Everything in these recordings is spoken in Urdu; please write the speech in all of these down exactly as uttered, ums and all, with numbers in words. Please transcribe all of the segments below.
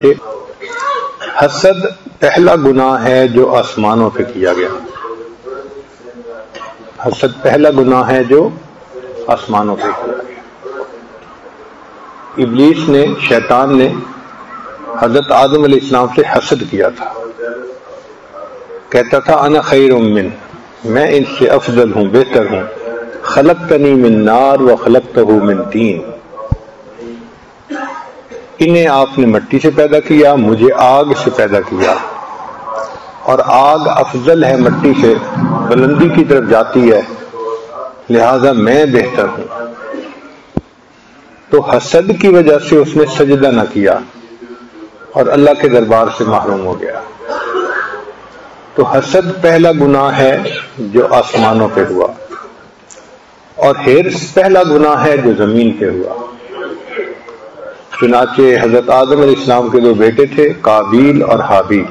حسد پہلا گناہ ہے جو آسمانوں پہ کیا گیا. حسد پہلا گناہ ہے جو آسمانوں پہ کیا گیا. ابلیس نے، شیطان نے حضرت آدم علیہ السلام سے حسد کیا تھا. کہتا تھا انا خیر من، میں ان سے افضل ہوں، بہتر ہوں. خلقتنی من نار و خلقتہ من طین، انہیں آپ نے مٹی سے پیدا کیا، مجھے آگ سے پیدا کیا، اور آگ افضل ہے مٹی سے، بلندی کی طرف جاتی ہے، لہذا میں بہتر ہوں. تو حسد کی وجہ سے اس نے سجدہ نہ کیا اور اللہ کے دربار سے محروم ہو گیا. تو حسد پہلا گناہ ہے جو آسمانوں پہ ہوا، اور حرص پہلا گناہ ہے جو زمین پہ ہوا. چنانچہ حضرت آدم علیہ السلام کے دو بیٹے تھے، قابیل اور حابیل.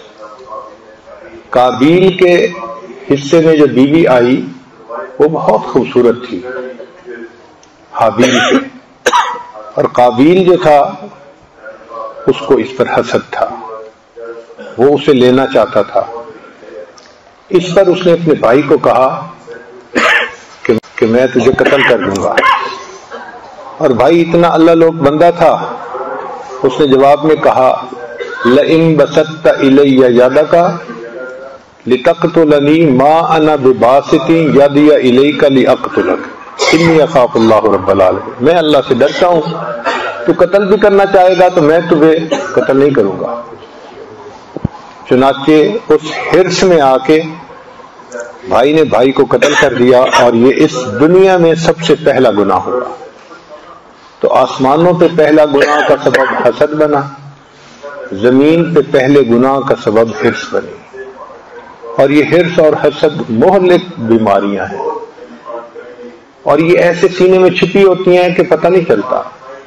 قابیل کے حصے میں جو بیوی آئی وہ بہت خوبصورت تھی حابیل سے، اور قابیل جو تھا اس کو اس پر حسد تھا، وہ اسے لینا چاہتا تھا. اس پر اس نے اپنے بھائی کو کہا کہ, کہ میں تجھے قتل کر دوں گا. اور بھائی اتنا اللہ لوگ بندہ تھا، اس نے جواب میں کہا لئن بسطت الی یدک لتقتلنی ما انا بباسط یدی الیک لاقتلک انی اخاف اللہ رب العالمین. میں اللہ سے ڈرتا ہوں، تو قتل بھی کرنا چاہے گا تو میں تمہیں قتل نہیں کروں گا. چنانچہ اس حرص میں آ کے بھائی نے بھائی کو قتل کر دیا، اور یہ اس دنیا میں سب سے پہلا گناہ ہوا. تو آسمانوں پہ پہلا گناہ کا سبب حسد بنا، زمین پہ پہلے گناہ کا سبب حرص بنی. اور یہ حرص اور حسد مہلک بیماریاں ہیں، اور یہ ایسے سینے میں چھپی ہوتی ہیں کہ پتہ نہیں چلتا.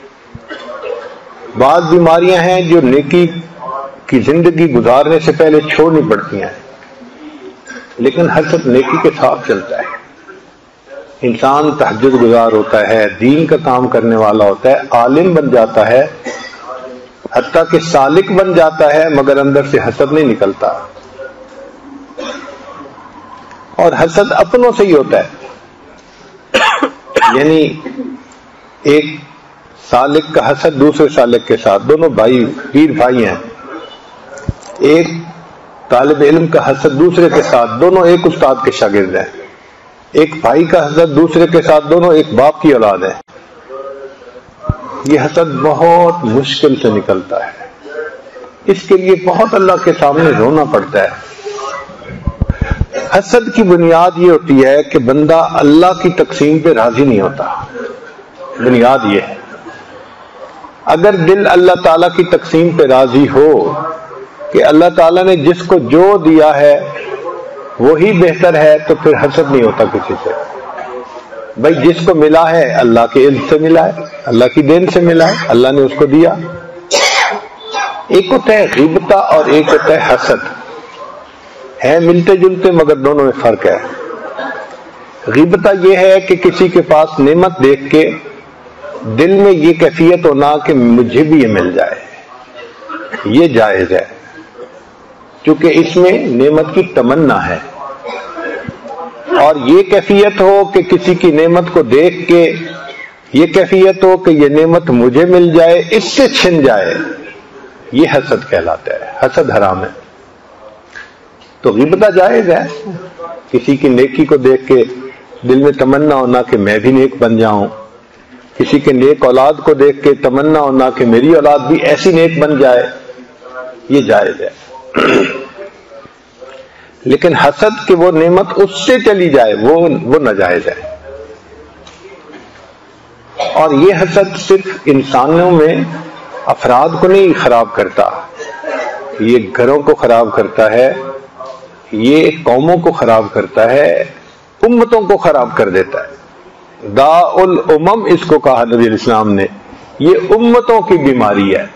بعض بیماریاں ہیں جو نیکی کی زندگی گزارنے سے پہلے چھوڑنی پڑتی ہیں، لیکن حسد نیکی کے ساتھ چلتا ہے. انسان تہجد گزار ہوتا ہے، دین کا کام کرنے والا ہوتا ہے، عالم بن جاتا ہے، حتیٰ کہ سالک بن جاتا ہے، مگر اندر سے حسد نہیں نکلتا. اور حسد اپنوں سے ہی ہوتا ہے، یعنی ایک سالک کا حسد دوسرے سالک کے ساتھ، دونوں بھائی پیر بھائی ہیں. ایک طالب علم کا حسد دوسرے کے ساتھ، دونوں ایک استاد کے شاگرد ہیں. ایک بھائی کا حسد دوسرے کے ساتھ، دونوں ایک باپ کی اولاد ہے. یہ حسد بہت مشکل سے نکلتا ہے، اس کے لیے بہت اللہ کے سامنے رونا پڑتا ہے. حسد کی بنیاد یہ ہوتی ہے کہ بندہ اللہ کی تقسیم پہ راضی نہیں ہوتا. بنیاد یہ ہے، اگر دل اللہ تعالیٰ کی تقسیم پہ راضی ہو کہ اللہ تعالیٰ نے جس کو جو دیا ہے وہی بہتر ہے، تو پھر حسد نہیں ہوتا کسی سے. بھائی جس کو ملا ہے اللہ کے علم سے ملا ہے، اللہ کی دین سے ملا ہے، اللہ نے اس کو دیا. ایک ہوتا ہے غیبتہ اور ایک ہوتا ہے حسد، ہے ملتے جلتے مگر دونوں میں فرق ہے. غیبتہ یہ ہے کہ کسی کے پاس نعمت دیکھ کے دل میں یہ کیفیت ہونا کہ مجھے بھی یہ مل جائے، یہ جائز ہے، کیونکہ اس میں نعمت کی تمنا ہے. اور یہ کیفیت ہو کہ کسی کی نعمت کو دیکھ کے یہ کیفیت ہو کہ یہ نعمت مجھے مل جائے، اس سے چھن جائے، یہ حسد کہلاتا ہے. حسد حرام ہے. تو غیبتہ جائز ہے، کسی کی نیکی کو دیکھ کے دل میں تمنا ہونا کہ میں بھی نیک بن جاؤں، کسی کے نیک اولاد کو دیکھ کے تمنا ہونا کہ میری اولاد بھی ایسی نیک بن جائے، یہ جائز ہے. لیکن حسد کہ وہ نعمت اس سے چلی جائے، وہ وہ ناجائز ہے. اور یہ حسد صرف انسانوں میں افراد کو نہیں خراب کرتا، یہ گھروں کو خراب کرتا ہے، یہ قوموں کو خراب کرتا ہے، امتوں کو خراب کر دیتا ہے. داء الامم اس کو کہا نبی علیہ السلام نے، یہ امتوں کی بیماری ہے.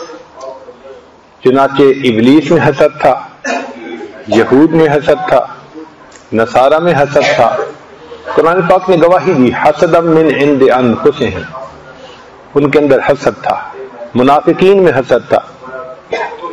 چنانچہ ابلیس میں حسد تھا، یہود میں حسد تھا، نصارہ میں حسد تھا. قرآن پاک نے گواہی دی حسدا من عند انفسہم، ان کے اندر حسد تھا. منافقین میں حسد تھا،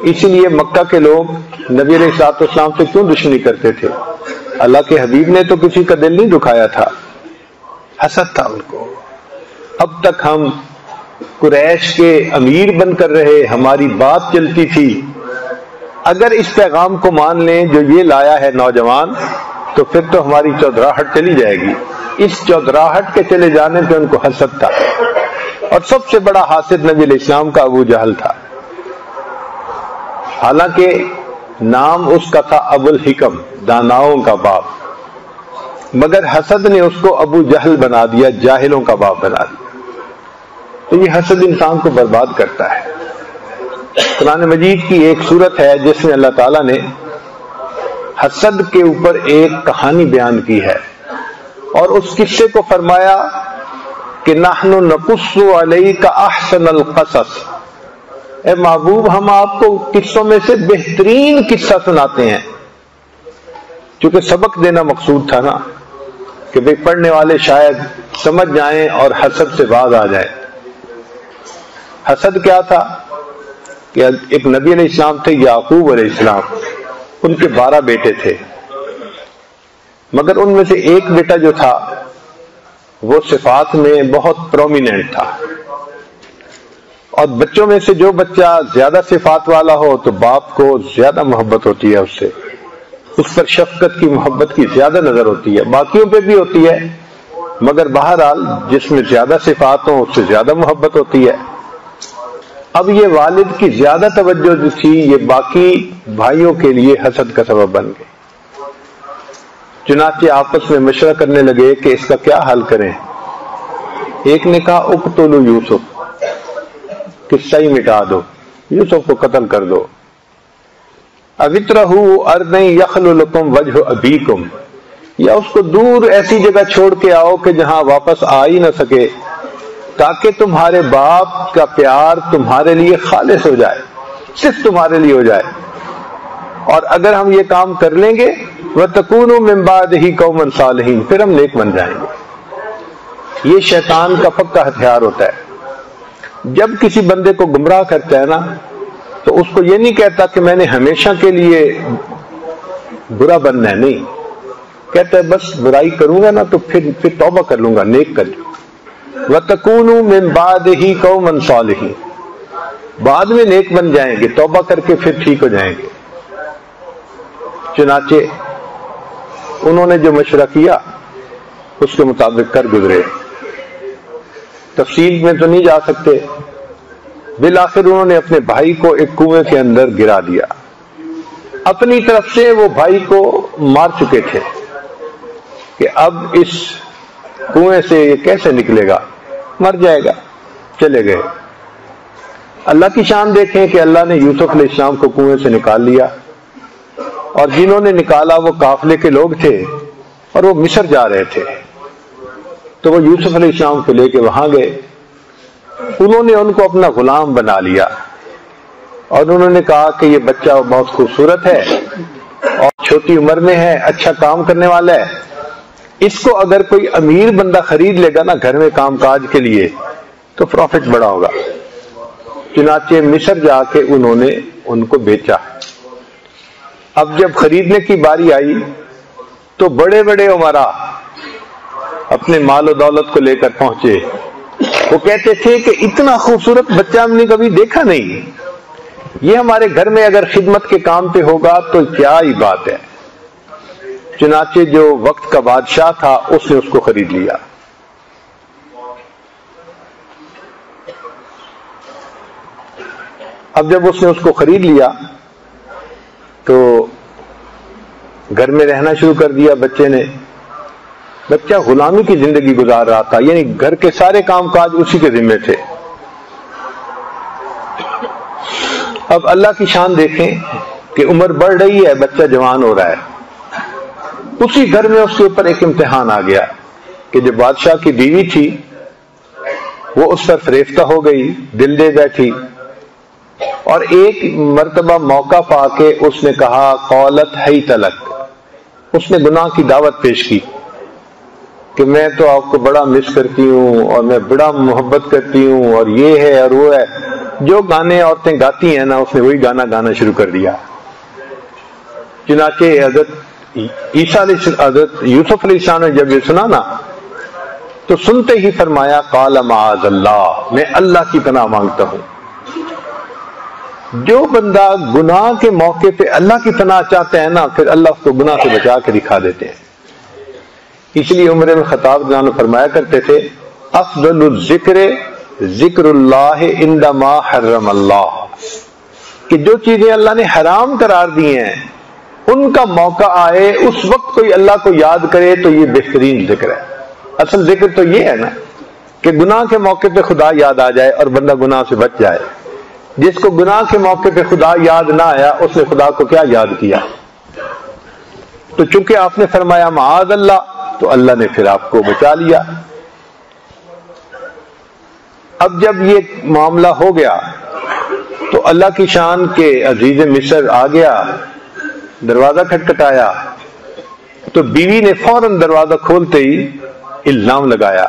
اسی لیے مکہ کے لوگ نبی علیہ الصلوۃ والسلام سے کیوں دشمنی کرتے تھے؟ اللہ کے حبیب نے تو کسی کا دل نہیں دکھایا تھا، حسد تھا ان کو۔ اب تک ہم قریش کے امیر بن کر رہے، ہماری بات چلتی تھی، اگر اس پیغام کو مان لیں جو یہ لایا ہے نوجوان، تو پھر تو ہماری چودراہٹ چلی جائے گی۔ اس چودراہٹ کے چلے جانے پہ ان کو حسد تھا، اور سب سے بڑا حاسد نبی علیہ السلام کا ابو جہل تھا۔ حالانکہ نام اس کا تھا ابو الحکم، داناؤں کا باپ، مگر حسد نے اس کو ابو جہل بنا دیا، جاہلوں کا باپ بنا دیا۔ تو یہ حسد انسان کو برباد کرتا ہے۔ قرآن مجید کی ایک سورت ہے جس میں اللہ تعالیٰ نے حسد کے اوپر ایک کہانی بیان کی ہے، اور اس قصے کو فرمایا کہ نحن نقص علیک احسن القصص، اے محبوب ہم آپ کو قصوں میں سے بہترین قصہ سناتے ہیں۔ چونکہ سبق دینا مقصود تھا نا، کہ بھئی پڑھنے والے شاید سمجھ جائیں اور حسد سے باز آ جائیں۔ حسد کیا تھا کہ ایک نبی علیہ السلام تھے، یعقوب علیہ السلام، ان کے بارہ بیٹے تھے، مگر ان میں سے ایک بیٹا جو تھا وہ صفات میں بہت پرومیننٹ تھا، اور بچوں میں سے جو بچہ زیادہ صفات والا ہو تو باپ کو زیادہ محبت ہوتی ہے اس سے، اس پر شفقت کی، محبت کی زیادہ نظر ہوتی ہے، باقیوں پہ بھی ہوتی ہے، مگر بہرحال جس میں زیادہ صفات ہوں اس سے زیادہ محبت ہوتی ہے۔ اب یہ والد کی زیادہ توجہ جو تھی یہ باقی بھائیوں کے لیے حسد کا سبب بن گئی۔ چنانچہ آپس میں مشورہ کرنے لگے کہ اس کا کیا حل کریں۔ ایک نے کہا اقتلوا یوسف، قصہ ہی مٹا دو، یوسف کو قتل کر دو۔ اوِترہوا ارضٍ یخل لکم وجہ ابیکم، یا اس کو دور ایسی جگہ چھوڑ کے آؤ کہ جہاں واپس آ ہی نہ سکے، تاکہ تمہارے باپ کا پیار تمہارے لیے خالص ہو جائے، صرف تمہارے لیے ہو جائے، اور اگر ہم یہ کام کر لیں گے وَتَكُونُوا مِن بَعْدِهِ قَوْمًا صَالِحِينَ، پھر ہم نیک بن جائیں گے۔ یہ شیطان کا پکا ہتھیار ہوتا ہے، جب کسی بندے کو گمراہ کرتا ہے نا تو اس کو یہ نہیں کہتا کہ میں نے ہمیشہ کے لیے برا بننا ہے، نہیں کہتا ہے بس برائی کروں گا نا تو پھر پھر توبہ کر لوں گا، نیک کر لوں گا۔ وَتَكُونُوا مِن بَعْدِهِ قَوْمًا صَالِحِينَ، بعد میں نیک بن جائیں گے، توبہ کر کے پھر ٹھیک ہو جائیں گے۔ چنانچہ انہوں نے جو مشورہ کیا اس کے مطابق کر گزرے، تفصیل میں تو نہیں جا سکتے۔ بالآخر انہوں نے اپنے بھائی کو ایک کنویں کے اندر گرا دیا، اپنی طرف سے وہ بھائی کو مار چکے تھے کہ اب اس کنویں سے یہ کیسے نکلے گا، مر جائے گا، چلے گئے۔ اللہ کی شان دیکھیں کہ اللہ نے یوسف علیہ السلام کو کنویں سے نکال لیا، اور جنہوں نے نکالا وہ قافلے کے لوگ تھے اور وہ مصر جا رہے تھے، تو وہ یوسف علیہ السلام کو لے کے وہاں گئے۔ انہوں نے ان کو اپنا غلام بنا لیا، اور انہوں نے کہا کہ یہ بچہ بہت خوبصورت ہے اور چھوٹی عمر میں ہے، اچھا کام کرنے والا ہے، اس کو اگر کوئی امیر بندہ خرید لے گا نا گھر میں کام کاج کے لیے تو پروفٹ بڑا ہوگا۔ چنانچہ مصر جا کے انہوں نے ان کو بیچا۔ اب جب خریدنے کی باری آئی تو بڑے بڑے عمراء اپنے مال و دولت کو لے کر پہنچے، وہ کہتے تھے کہ اتنا خوبصورت بچہ ہم نے کبھی دیکھا نہیں، یہ ہمارے گھر میں اگر خدمت کے کام پہ ہوگا تو کیا ہی بات ہے۔ چنانچہ جو وقت کا بادشاہ تھا اس نے اس کو خرید لیا۔ اب جب اس نے اس کو خرید لیا تو گھر میں رہنا شروع کر دیا بچے نے۔ بچہ غلامی کی زندگی گزار رہا تھا، یعنی گھر کے سارے کام کاج اسی کے ذمہ تھے۔ اب اللہ کی شان دیکھیں کہ عمر بڑھ رہی ہے، بچہ جوان ہو رہا ہے۔ اسی گھر میں اس کے اوپر ایک امتحان آ گیا کہ جو بادشاہ کی بیوی تھی وہ اس پر فریفتہ ہو گئی، دل دے بیٹھی، اور ایک مرتبہ موقع پا کے اس نے کہا قالت حیت لک، اس نے گناہ کی دعوت پیش کی کہ میں تو آپ کو بڑا مس کرتی ہوں اور میں بڑا محبت کرتی ہوں اور یہ ہے اور وہ ہے۔ جو گانے عورتیں گاتی ہیں نا اس نے وہی گانا گانا شروع کر دیا. چنانچہ حضرت عیسیٰ علیہ حضرت یوسف علیہ السلام نے جب یہ سنا نا تو سنتے ہی فرمایا قال معاذ اللہ، میں اللہ کی پناہ مانگتا ہوں. جو بندہ گناہ کے موقع پہ اللہ کی پناہ چاہتا ہے نا پھر اللہ اس کو گناہ سے بچا کے دکھا دیتے ہیں. اس لیے عمر بن خطاب نے فرمایا کرتے تھے افضل الذکر ذکر اللہ عندما حرم اللہ، کہ جو چیزیں اللہ نے حرام قرار دی ہیں ان کا موقع آئے اس وقت کوئی اللہ کو یاد کرے تو یہ بہترین ذکر ہے. اصل ذکر تو یہ ہے نا کہ گناہ کے موقع پہ خدا یاد آ جائے اور بندہ گناہ سے بچ جائے. جس کو گناہ کے موقع پہ خدا یاد نہ آیا اس نے خدا کو کیا یاد کیا؟ تو چونکہ آپ نے فرمایا معاذ اللہ تو اللہ نے پھر آپ کو بچا لیا. اب جب یہ معاملہ ہو گیا تو اللہ کی شان کے عزیز مصر آ گیا، دروازہ کھٹکھٹایا تو بیوی نے فوراً دروازہ کھولتے ہی الزام لگایا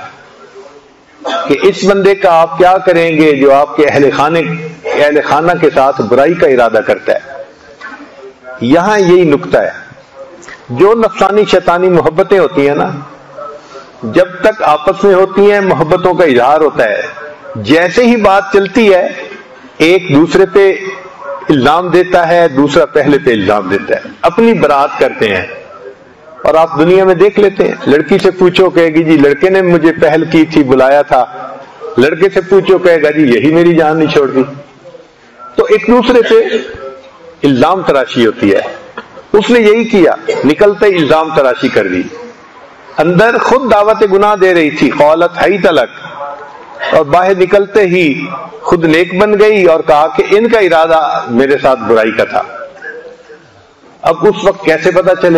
کہ اس بندے کا آپ کیا کریں گے جو آپ کے اہل خانے اہل خانہ کے ساتھ برائی کا ارادہ کرتا ہے. یہاں یہی نکتہ ہے، جو نفسانی شیطانی محبتیں ہوتی ہیں نا جب تک آپس میں ہوتی ہیں محبتوں کا اظہار ہوتا ہے، جیسے ہی بات چلتی ہے ایک دوسرے پہ الزام دیتا ہے، دوسرا پہلے پہ الزام دیتا ہے، اپنی برات کرتے ہیں. اور آپ دنیا میں دیکھ لیتے ہیں، لڑکی سے پوچھو کہے گی جی لڑکے نے مجھے پہل کی تھی بلایا تھا، لڑکے سے پوچھو کہے گا جی یہی میری جان نہیں چھوڑ دی. تو ایک دوسرے پہ الزام تراشی ہوتی ہے. اس نے یہی کیا، نکلتے الزام تراشی کر دی. اندر خود دعوت گناہ دے رہی تھی قالت حی تلک، اور باہر نکلتے ہی خود نیک بن گئی اور کہا کہ ان کا ارادہ میرے ساتھ برائی کا تھا. اب اس وقت کیسے پتا چلے؟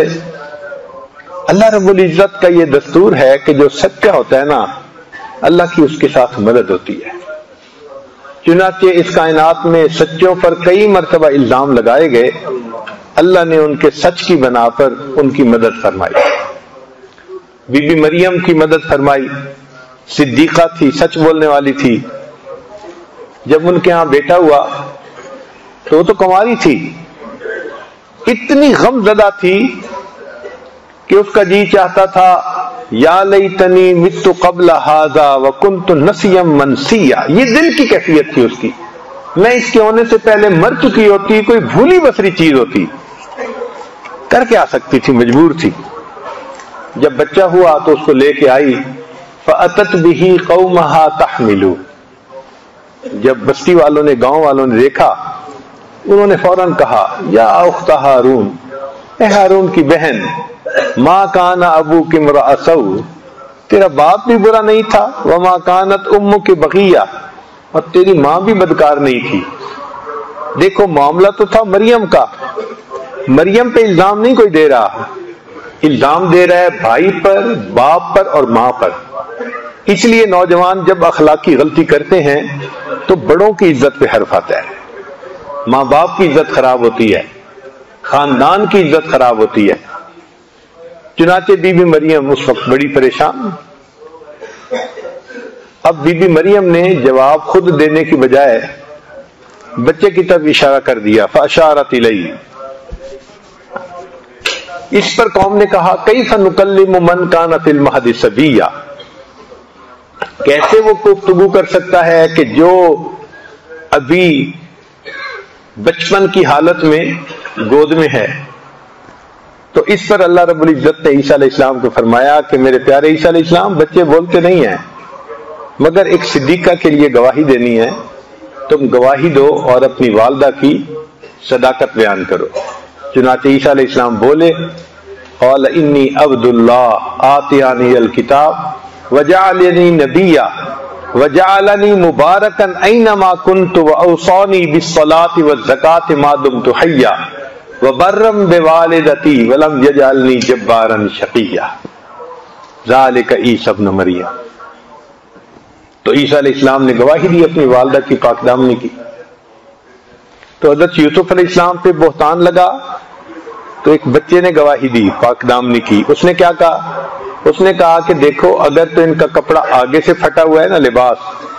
اللہ رب العزت کا یہ دستور ہے کہ جو سچا ہوتا ہے نا اللہ کی اس کے ساتھ مدد ہوتی ہے. چنانچہ اس کائنات میں سچوں پر کئی مرتبہ الزام لگائے گئے، اللہ نے ان کے سچ کی بنا پر ان کی مدد فرمائی. بی بی مریم کی مدد فرمائی، صدیقہ تھی، سچ بولنے والی تھی. جب ان کے ہاں بیٹا ہوا تو وہ تو کنواری تھی، اتنی غم زدہ تھی کہ اس کا جی چاہتا تھا یا لیتنی مت قبل ھذا وکنت نسیا منسیا. یہ دل کی کیفیت تھی اس کی، میں اس کے ہونے سے پہلے مر چکی ہوتی، کوئی بھولی بسری چیز ہوتی، کر کے آ سکتی تھی، مجبور تھی. جب بچہ ہوا تو اس کو لے کے آئی، فأتت به قومها تحمل. جب بستی والوں نے گاؤں والوں نے دیکھا انہوں نے فوراً کہا یا اخت ہارون، اے ہارون کی بہن، ما کان ابوک امرأ سوء، تیرا باپ بھی برا نہیں تھا، وما کانت امک بغیہ، اور تیری ماں بھی بدکار نہیں تھی. دیکھو معاملہ تو تھا مریم کا، مریم پہ الزام نہیں کوئی دے رہا، الزام دے رہا ہے بھائی پر، باپ پر اور ماں پر. اس لیے نوجوان جب اخلاقی غلطی کرتے ہیں تو بڑوں کی عزت پہ حرف آتا ہے. ماں باپ کی عزت خراب ہوتی ہے، خاندان کی عزت خراب ہوتی ہے. چنانچہ بی بی مریم اس وقت بڑی پریشان. اب بی بی مریم نے جواب خود دینے کی بجائے بچے کی طرف اشارہ کر دیا، فاشارت الیہ. اس پر قوم نے کہا کیف نکلم من کان فی المہد صبیا، کیسے وہ گفتگو کر سکتا ہے کہ جو ابھی بچپن کی حالت میں گود میں ہے. تو اس پر اللہ رب العزت نے عیسیٰ علیہ السلام کو فرمایا کہ میرے پیارے عیسیٰ علیہ السلام، بچے بولتے نہیں ہیں، مگر ایک صدیقہ کے لیے گواہی دینی ہے، تم گواہی دو اور اپنی والدہ کی صداقت بیان کرو. چنانچہ عیسیٰ علیہ السلام بولے قال انی عبد اللہ آتیانی الکتاب وجعلنی نبیا وجعلنی مبارکا اینما کنت واوصانی بالصلاۃ والزکاۃ ما دمت حیا وبرم بوالدتی ولم یجعلنی جبارا شقیا. ذالک عیسی ابن مریم. تو عیسیٰ علیہ السلام نے گواہی دی اپنی والدہ کی پاک دامنی کی. تو حضرت یوسف علیہ السلام پہ بہتان لگا تو ایک بچے نے گواہی دی پاک دامنی کی. اس نے کیا کہا؟ اس نے کہا کہ دیکھو اگر تو ان کا کپڑا آگے سے پھٹا ہوا ہے نا لباس،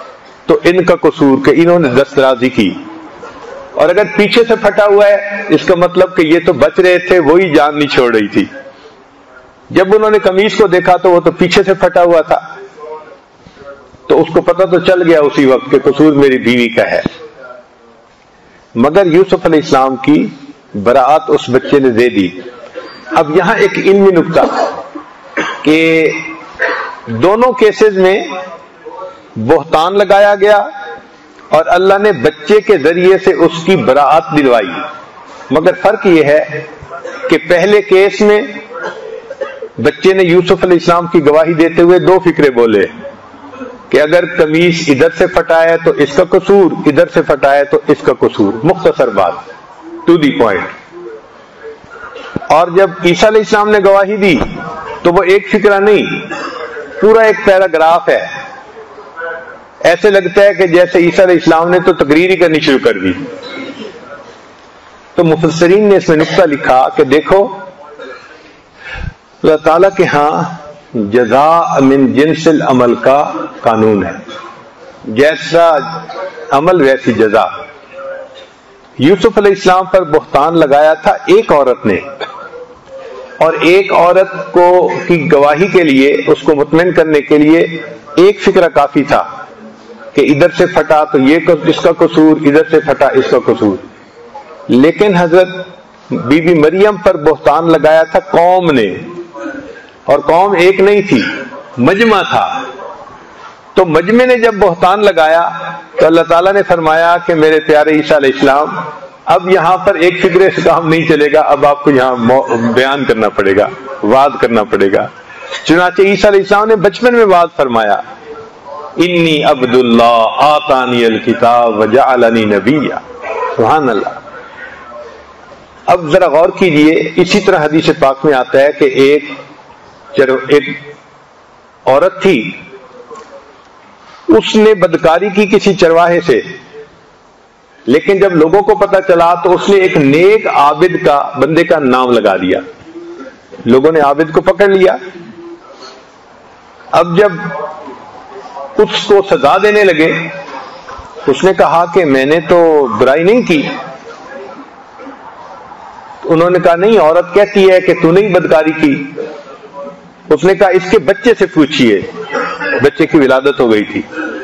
تو ان کا قصور کہ انہوں نے دسترازی کی، اور اگر پیچھے سے پھٹا ہوا ہے اس کا مطلب کہ یہ تو بچ رہے تھے، وہی جان نہیں چھوڑ رہی تھی۔ جب انہوں نے قمیص کو دیکھا تو وہ تو پیچھے سے پھٹا ہوا تھا، تو اس کو پتہ تو چل گیا اسی وقت کہ قصور میری بیوی کا ہے۔ مگر یوسف علیہ السلام کی براعت اس بچے نے دے دی۔ اب یہاں ایک علمی نکتہ کہ دونوں کیسز میں بہتان لگایا گیا اور اللہ نے بچے کے ذریعے سے اس کی براعت دلوائی، مگر فرق یہ ہے کہ پہلے کیس میں بچے نے یوسف علیہ السلام کی گواہی دیتے ہوئے دو فکرے بولے کہ اگر قمیص ادھر سے پھٹا ہے تو اس کا قصور، ادھر سے پھٹا ہے تو اس کا قصور، مختصر بات، ٹو دی پوائنٹ۔ اور جب عیسیٰ علیہ السلام نے گواہی دی تو وہ ایک فکرہ نہیں، پورا ایک پیراگراف ہے، ایسے لگتا ہے کہ جیسے عیسیٰ علیہ السلام نے تو تقریر ہی کرنی شروع کر دی۔ تو مفسرین نے اس میں نکتہ لکھا کہ دیکھو اللہ تعالیٰ کے ہاں جزاء من جنس العمل کا قانون ہے، جیسا عمل ویسی جزا۔ یوسف علیہ السلام پر بہتان لگایا تھا ایک عورت نے، اور ایک عورت کو کی گواہی کے لیے، اس کو مطمئن کرنے کے لیے ایک فکرہ کافی تھا کہ ادھر سے پھٹا تو یہ اس کا قصور، ادھر سے پھٹا اس کا قصور۔ لیکن حضرت بی بی مریم پر بہتان لگایا تھا قوم نے، اور قوم ایک نہیں تھی، مجمع تھا۔ تو مجمع نے جب بہتان لگایا تو اللہ تعالیٰ نے فرمایا کہ میرے پیارے عیسیٰ علیہ السلام اب یہاں پر ایک فکرے سے کام نہیں چلے گا، اب آپ کو یہاں بیان کرنا پڑے گا، وعد کرنا پڑے گا۔ چنانچہ عیسیٰ علیہ السلام نے بچپن میں وعد فرمایا، انی عبد اللہ آتانی الکتاب وجعلنی نبیا، سبحان اللہ۔ اب ذرا غور کیجئے، اسی طرح حدیث پاک میں آتا ہے کہ ایک ایک عورت تھی، اس نے بدکاری کی کسی چرواہے سے، لیکن جب لوگوں کو پتا چلا تو اس نے ایک نیک عابد کا بندے کا نام لگا دیا، لوگوں نے عابد کو پکڑ لیا۔ اب جب اس کو سزا دینے لگے، اس نے کہا کہ میں نے تو برائی نہیں کی۔ انہوں نے کہا نہیں، عورت کہتی ہے کہ تو نہیں بدکاری کی۔ اس نے کہا اس کے بچے سے پوچھئے، بچے کی ولادت ہو گئی تھی۔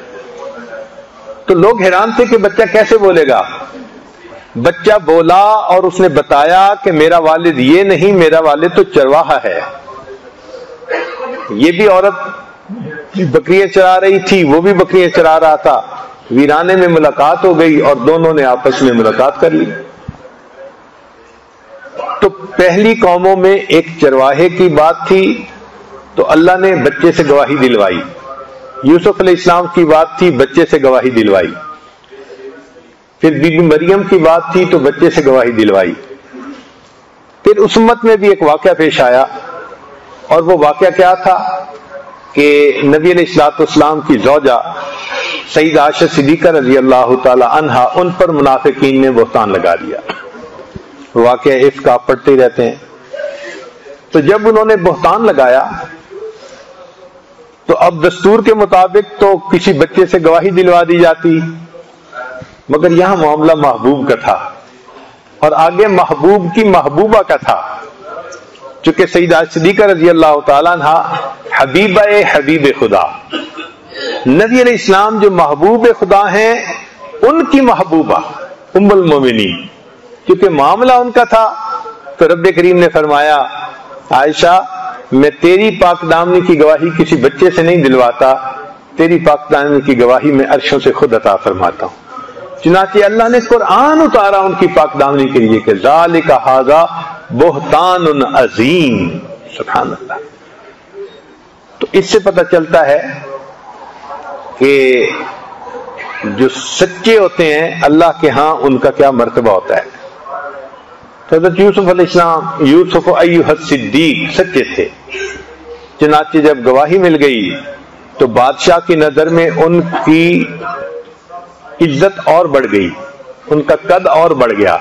تو لوگ حیران تھے کہ بچہ کیسے بولے گا۔ بچہ بولا اور اس نے بتایا کہ میرا والد یہ نہیں، میرا والد تو چرواہا ہے۔ یہ بھی عورت بکریاں چرا رہی تھی، وہ بھی بکریاں چرا رہا تھا۔ ویرانے میں ملاقات ہو گئی اور دونوں نے آپس میں ملاقات کر لی۔ تو پہلی قوموں میں ایک چرواہے کی بات تھی تو اللہ نے بچے سے گواہی دلوائی۔ یوسف علیہ السلام کی بات تھی، بچے سے گواہی دلوائی۔ پھر بی بی مریم کی بات تھی تو بچے سے گواہی دلوائی۔ پھر اس امت میں بھی ایک واقعہ پیش آیا، اور وہ واقعہ کیا تھا کہ نبی علیہ الصلوۃ والسلام کی زوجہ سیدہ عائشہ صدیقہ رضی اللہ تعالی عنہا، ان پر منافقین نے بہتان لگا دیا۔ واقعہ اس کا پڑھتے ہی رہتے ہیں۔ تو جب انہوں نے بہتان لگایا تو اب دستور کے مطابق تو کسی بچے سے گواہی دلوا دی جاتی، مگر یہاں معاملہ محبوب کا تھا، اور آگے محبوب کی محبوبہ کا تھا، چونکہ سیدہ صدیقہ رضی اللہ تعالیٰ عنہ حبیبہ حبیب خدا، نبی علیہ السلام جو محبوب خدا ہیں ان کی محبوبہ ام المومنین، کیونکہ معاملہ ان کا تھا۔ تو رب کریم نے فرمایا عائشہ میں تیری پاک دامنی کی گواہی کسی بچے سے نہیں دلواتا، تیری پاک دامنی کی گواہی میں عرشوں سے خود عطا فرماتا ہوں۔ چنانچہ اللہ نے قرآن اتارا ان کی پاک دامنی کے لیے کہ ذالک ھذا بہتان عظیم، سبحان اللہ۔ تو اس سے پتہ چلتا ہے کہ جو سچے ہوتے ہیں اللہ کے ہاں ان کا کیا مرتبہ ہوتا ہے۔ حضرت یوسف علیہ السلام، یوسف ایھا الصدیق، سچے تھے۔ چنانچہ جب گواہی مل گئی تو بادشاہ کی نظر میں ان کی عزت اور بڑھ گئی، ان کا قد اور بڑھ گیا۔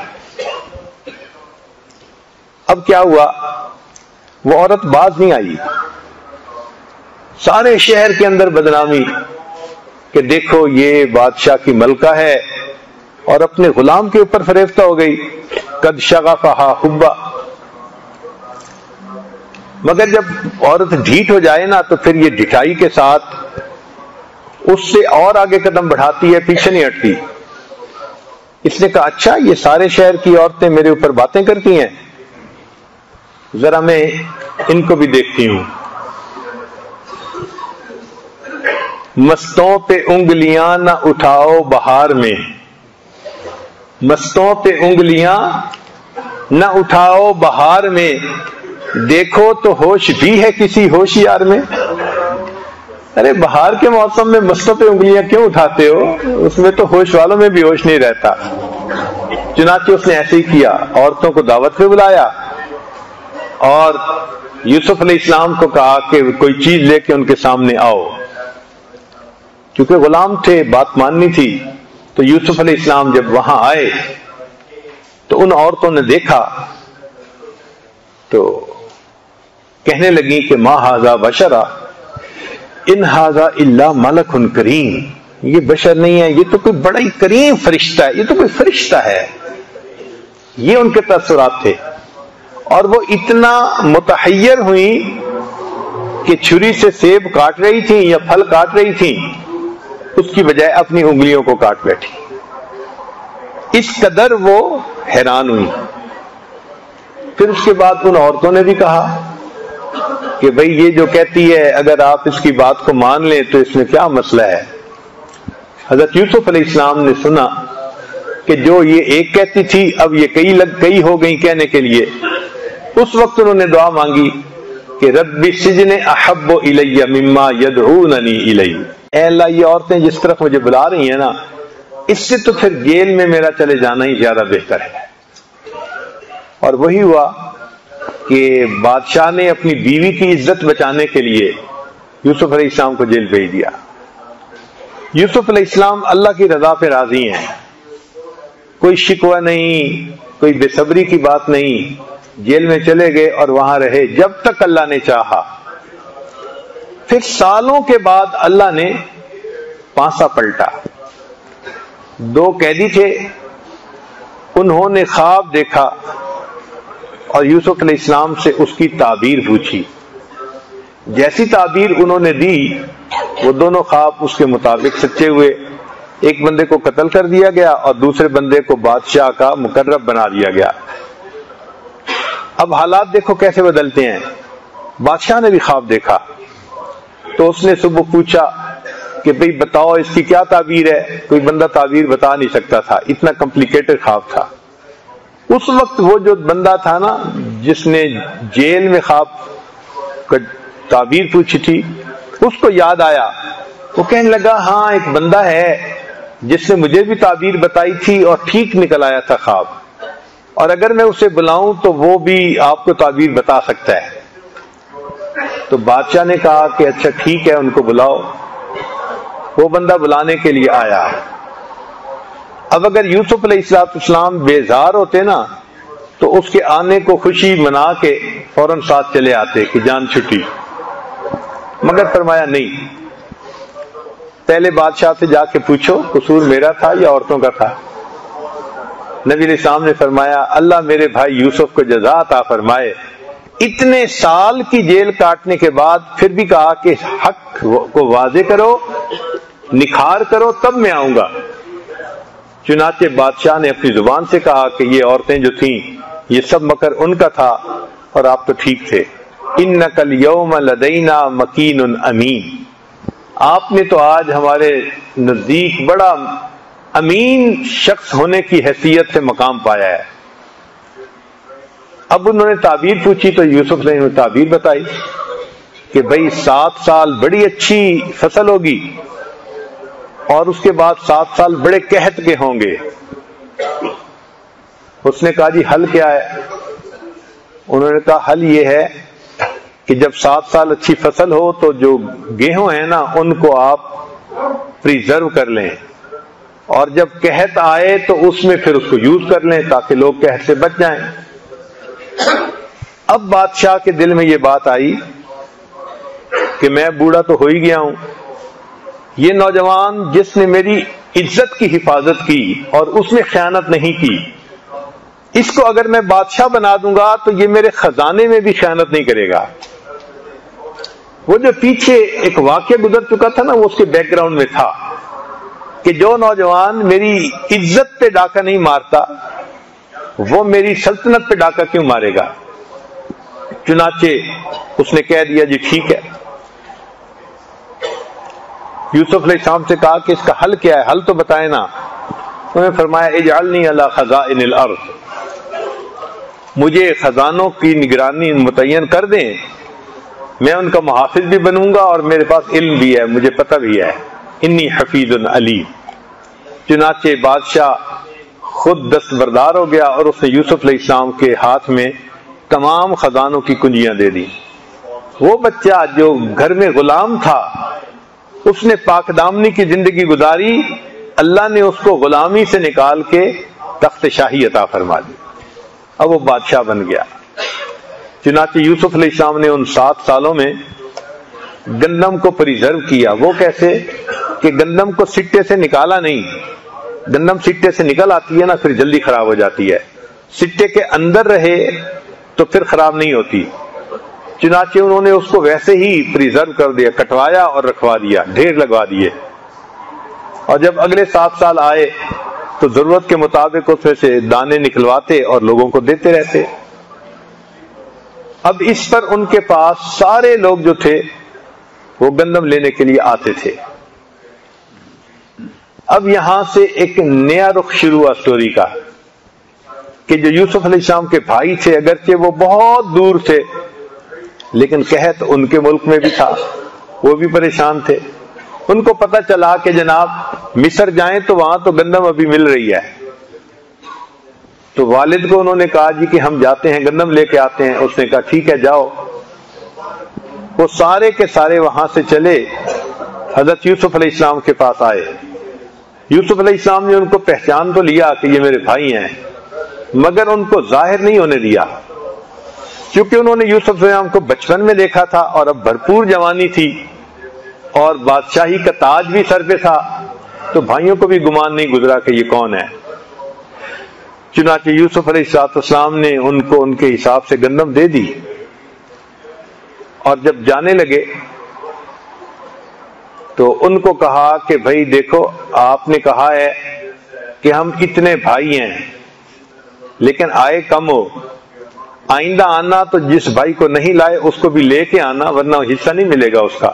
اب کیا ہوا، وہ عورت باز نہیں آئی، سارے شہر کے اندر بدنامی، کہ دیکھو یہ بادشاہ کی ملکہ ہے اور اپنے غلام کے اوپر فریفتہ ہو گئی، قد شغفہا حبا۔ مگر جب عورت ڈھیٹ ہو جائے نا تو پھر یہ ڈھٹائی کے ساتھ اس سے اور آگے قدم بڑھاتی ہے، پیچھے نہیں ہٹتی۔ اس نے کہا اچھا یہ سارے شہر کی عورتیں میرے اوپر باتیں کرتی ہیں، ذرا میں ان کو بھی دیکھتی ہوں۔ مستوں پہ انگلیاں نہ اٹھاؤ بہار میں، مستوں پہ انگلیاں نہ اٹھاؤ بہار میں، دیکھو تو ہوش بھی ہے کسی ہوشیار میں۔ ارے بہار کے موسم میں مستوں پہ انگلیاں کیوں اٹھاتے ہو؟ اس میں تو ہوش والوں میں بھی ہوش نہیں رہتا۔ چنانچہ اس نے ایسے ہی کیا، عورتوں کو دعوت پہ بلایا اور یوسف علیہ السلام کو کہا کہ کوئی چیز لے کے ان کے سامنے آؤ۔ کیونکہ غلام تھے، بات ماننی تھی، تو یوسف علیہ السلام جب وہاں آئے تو ان عورتوں نے دیکھا تو کہنے لگی کہ ما ھذا بشرا ان ھذا الا ملک کریم، یہ بشر نہیں ہے، یہ تو کوئی بڑا ہی کریم فرشتہ ہے، یہ تو کوئی فرشتہ ہے۔ یہ ان کے تاثرات تھے، اور وہ اتنا متحیر ہوئی کہ چھری سے سیب کاٹ رہی تھی یا پھل کاٹ رہی تھی، اس کی بجائے اپنی انگلیوں کو کاٹ بیٹھی۔ اس قدر وہ حیران ہوئی۔ پھر اس کے بعد ان عورتوں نے بھی کہا کہ بھئی یہ جو کہتی ہے اگر آپ اس کی بات کو مان لیں تو اس میں کیا مسئلہ ہے؟ حضرت یوسف علیہ السلام نے سنا کہ جو یہ ایک کہتی تھی اب یہ کئی لگ کئی ہو گئی کہنے کے لیے۔ اس وقت انہوں نے دعا مانگی کہ رب السجن احب الی مما یدعوننی الی، اے اللہ یہ عورتیں جس طرف مجھے بلا رہی ہیں نا، اس سے تو پھر جیل میں میرا چلے جانا ہی زیادہ بہتر ہے۔ اور وہی ہوا کہ بادشاہ نے اپنی بیوی کی عزت بچانے کے لیے یوسف علیہ السلام کو جیل بھیج دیا۔ یوسف علیہ السلام اللہ کی رضا پہ راضی ہیں، کوئی شکوہ نہیں، کوئی بے صبری کی بات نہیں۔ جیل میں چلے گئے اور وہاں رہے جب تک اللہ نے چاہا۔ پھر سالوں کے بعد اللہ نے پانسا پلٹا۔ دو قیدی تھے، انہوں نے خواب دیکھا اور یوسف علیہ السلام سے اس کی تعبیر پوچھی۔ جیسی تعبیر انہوں نے دی وہ دونوں خواب اس کے مطابق سچے ہوئے۔ ایک بندے کو قتل کر دیا گیا اور دوسرے بندے کو بادشاہ کا مقرب بنا دیا گیا۔ اب حالات دیکھو کیسے بدلتے ہیں۔ بادشاہ نے بھی خواب دیکھا تو اس نے صبح پوچھا کہ بھئی بتاؤ اس کی کیا تعبیر ہے؟ کوئی بندہ تعبیر بتا نہیں سکتا تھا، اتنا کمپلیکیٹڈ خواب تھا۔ اس وقت وہ جو بندہ تھا نا جس نے جیل میں خواب کا تعبیر پوچھی تھی، اس کو یاد آیا۔ وہ کہنے لگا ہاں ایک بندہ ہے جس نے مجھے بھی تعبیر بتائی تھی اور ٹھیک نکل آیا تھا خواب، اور اگر میں اسے بلاؤں تو وہ بھی آپ کو تعبیر بتا سکتا ہے۔ تو بادشاہ نے کہا کہ اچھا ٹھیک ہے ان کو بلاؤ۔ وہ بندہ بلانے کے لیے آیا۔ اب اگر یوسف علیہ السلام بیزار ہوتے نا تو اس کے آنے کو خوشی منا کے فوراً ساتھ چلے آتے کہ جان چھٹی، مگر فرمایا نہیں، پہلے بادشاہ سے جا کے پوچھو قصور میرا تھا یا عورتوں کا تھا۔ نبی علیہ السلام نے فرمایا اللہ میرے بھائی یوسف کو جزا عطا فرمائے، اتنے سال کی جیل کاٹنے کے بعد پھر بھی کہا کہ حق کو واضح کرو، نکھار کرو تب میں آؤں گا۔ چنانچہ بادشاہ نے اپنی زبان سے کہا کہ یہ عورتیں جو تھیں یہ سب مکر ان کا تھا اور آپ تو ٹھیک تھے۔ انک الیوم لدینا مکین امین، آپ نے تو آج ہمارے نزدیک بڑا امین شخص ہونے کی حیثیت سے مقام پایا ہے۔ اب انہوں نے تعبیر پوچھی تو یوسف نے تعبیر بتائی کہ بھئی سات سال بڑی اچھی فصل ہوگی اور اس کے بعد سات سال بڑے قحط کے ہوں گے۔ اس نے کہا جی حل کیا ہے؟ انہوں نے کہا حل یہ ہے کہ جب سات سال اچھی فصل ہو تو جو گیہوں ہیں نا ان کو آپ پریزرو کر لیں، اور جب قحط آئے تو اس میں پھر اس کو یوز کر لیں تاکہ لوگ قحط سے بچ جائیں۔ اب بادشاہ کے دل میں یہ بات آئی کہ میں بوڑھا تو ہو ہی گیا ہوں، یہ نوجوان جس نے میری عزت کی حفاظت کی اور اس نے خیانت نہیں کی، اس کو اگر میں بادشاہ بنا دوں گا تو یہ میرے خزانے میں بھی خیانت نہیں کرے گا۔ وہ جو پیچھے ایک واقعہ گزر چکا تھا نا، وہ اس کے بیک گراؤنڈ میں تھا کہ جو نوجوان میری عزت پہ ڈاکہ نہیں مارتا وہ میری سلطنت پہ ڈاکہ کیوں مارے گا؟ چنانچہ اس نے کہہ دیا جی ٹھیک ہے۔ یوسف علیہ السلام سے کہا کہ اس کا حل کیا ہے، حل تو بتائیں نا۔ انہوں نے فرمایا اجعلنی علی خزائن الارض، مجھے خزانوں کی نگرانی متعین کر دیں، میں ان کا محافظ بھی بنوں گا اور میرے پاس علم بھی ہے، مجھے پتہ بھی ہے، انی حفیظ علیم۔ چنانچہ بادشاہ خود دستبردار ہو گیا اور اس نے یوسف علیہ السلام کے ہاتھ میں تمام خزانوں کی کنجیاں دے دی۔ وہ بچہ جو گھر میں غلام تھا اس نے پاک دامنی کی زندگی گزاری، اللہ نے اس کو غلامی سے نکال کے تخت شاہی عطا فرما دی، اب وہ بادشاہ بن گیا۔ چنانچہ یوسف علیہ السلام نے ان سات سالوں میں گندم کو پریزرو کیا۔ وہ کیسے کہ گندم کو سٹے سے نکالا نہیں، گندم سٹے سے نکل آتی ہے نا پھر جلدی خراب ہو جاتی ہے، سٹے کے اندر رہے تو پھر خراب نہیں ہوتی۔ چنانچہ انہوں نے اس کو ویسے ہی پریزرو کر دیا، کٹوایا اور رکھوا دیا، ڈھیر لگوا دیے، اور جب اگلے سات سال آئے تو ضرورت کے مطابق اس میں سے دانے نکلواتے اور لوگوں کو دیتے رہتے۔ اب اس پر ان کے پاس سارے لوگ جو تھے وہ گندم لینے کے لیے آتے تھے۔ اب یہاں سے ایک نیا رخ شروع ہوا سٹوری کا کہ جو یوسف علیہ السلام کے بھائی تھے اگرچہ وہ بہت دور تھے لیکن قحط ان کے ملک میں بھی تھا، وہ بھی پریشان تھے۔ ان کو پتہ چلا کہ جناب مصر جائیں تو وہاں تو گندم ابھی مل رہی ہے، تو والد کو انہوں نے کہا جی کہ ہم جاتے ہیں گندم لے کے آتے ہیں۔ اس نے کہا ٹھیک ہے جاؤ۔ وہ سارے کے سارے وہاں سے چلے، حضرت یوسف علیہ السلام کے پاس آئے۔ یوسف علیہ السلام نے ان کو پہچان تو لیا کہ یہ میرے بھائی ہیں، مگر ان کو ظاہر نہیں ہونے دیا، کیونکہ انہوں نے یوسف علیہ السلام کو بچپن میں دیکھا تھا اور اب بھرپور جوانی تھی اور بادشاہی کا تاج بھی سر پہ تھا، تو بھائیوں کو بھی گمان نہیں گزرا کہ یہ کون ہے۔ چنانچہ یوسف علیہ السلام نے ان کو ان کے حساب سے گندم دے دی، اور جب جانے لگے تو ان کو کہا کہ بھائی دیکھو آپ نے کہا ہے کہ ہم اتنے بھائی ہیں لیکن آئے کم ہو، آئندہ آنا تو جس بھائی کو نہیں لائے اس کو بھی لے کے آنا ورنہ حصہ نہیں ملے گا اس کا۔